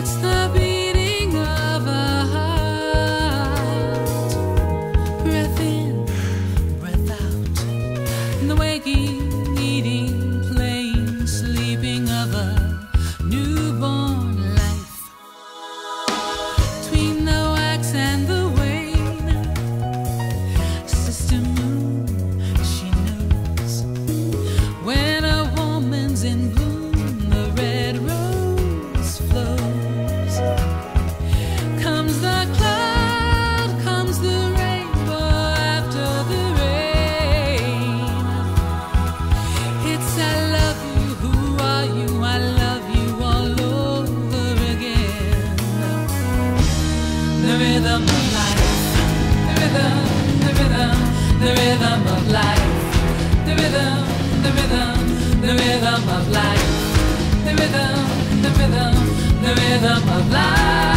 It's the beating of a heart, breath in, breath out, and the waking, eating, playing, sleeping of a newborn life. Between the wax and the wane, Sister Moon, she knows when a woman's in bloom, the red rose flows. Comes the cloud, comes the rainbow after the rain. It's I love you, who are you, I love you all over again. The rhythm of life, the rhythm, the rhythm, the rhythm of life. The rhythm, the rhythm, the rhythm of life. The rhythm, the rhythm, the rhythm of life.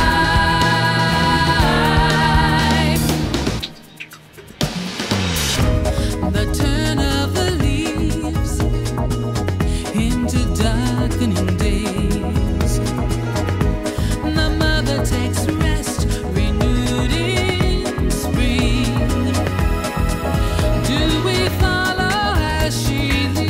The turn of the leaves into darkening days. The mother takes rest, renewed in spring. Do we follow as she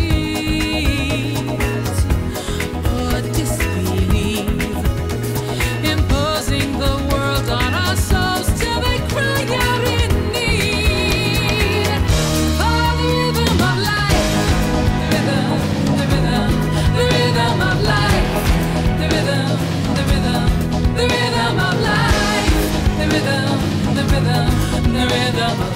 leads, or disbelieve, imposing the world on our souls till they cry out in need? For the rhythm of life, the rhythm, the rhythm, the rhythm of life. The rhythm, the rhythm, the rhythm of life. The rhythm, the rhythm, the rhythm of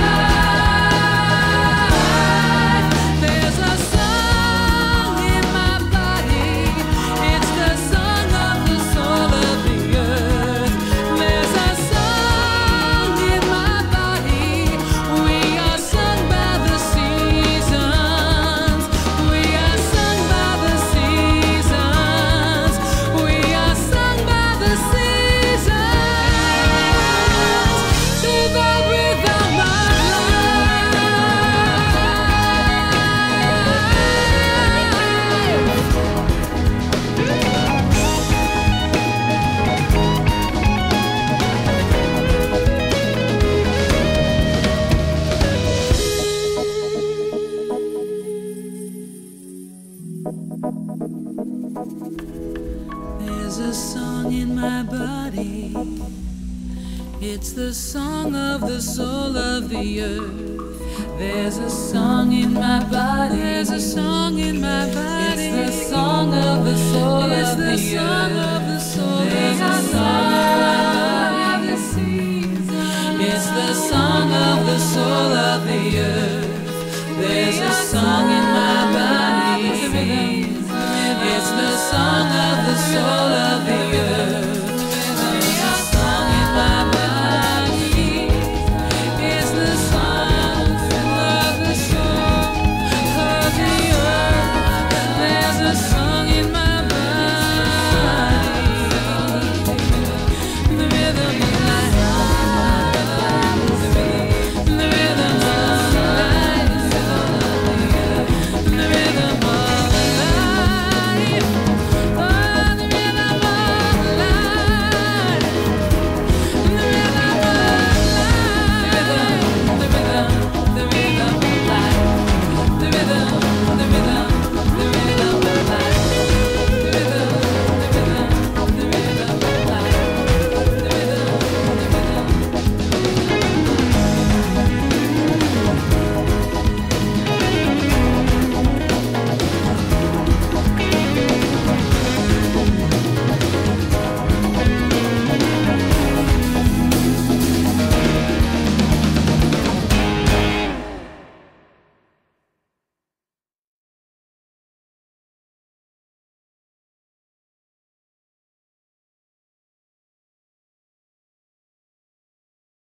life. There's a song in my body. It's the song of the soul of the earth. There's a song in my body. We are sung by the seasons. We are sung by the seasons. We are sung by the seasons to the rhythm of There's a song in my body. It's the song of the soul of the earth. There's a song in my body. There's a song in my body. It's the song of the soul of the earth. It's the song of the soul. There's a song of the seasons. It's the song of the soul of the earth. There's a song in my body. It's the song of